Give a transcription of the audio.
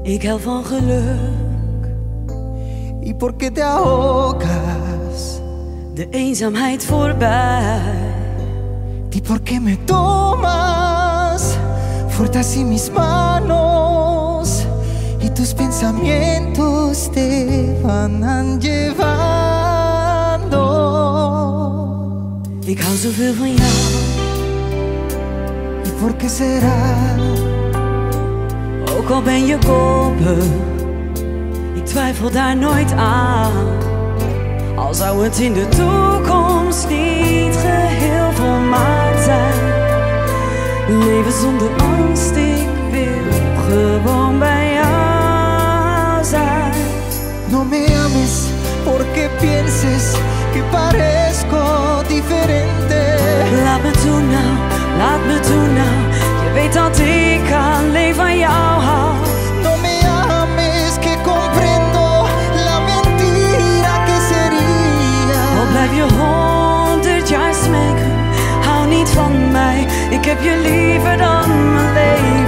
Ik hou van geluk. ¿Y por qué te ahogas? De eenzaamheid voorbij. ¿Y por qué me tomas fuerte así mis manos? Y tus pensamientos te van llevando. Ik hou zoveel van jou. ¿Y por qué será? Ook al ben je koppig, ik twijfel daar nooit aan. Al zou het in de toekomst niet geheel volmaakt zijn. Leven zonder angst, ik wil gewoon bij jou zijn. No me ames porque pienses que parezco diferente. Laat me toe nou, laat me toe nou. Je weet dat ik alleen van jou hou. No me ames que comprendo la mentira que sería. Al blijf je 100 jaar smeken, hou niet van mij. Ik heb je liever dan mijn leven.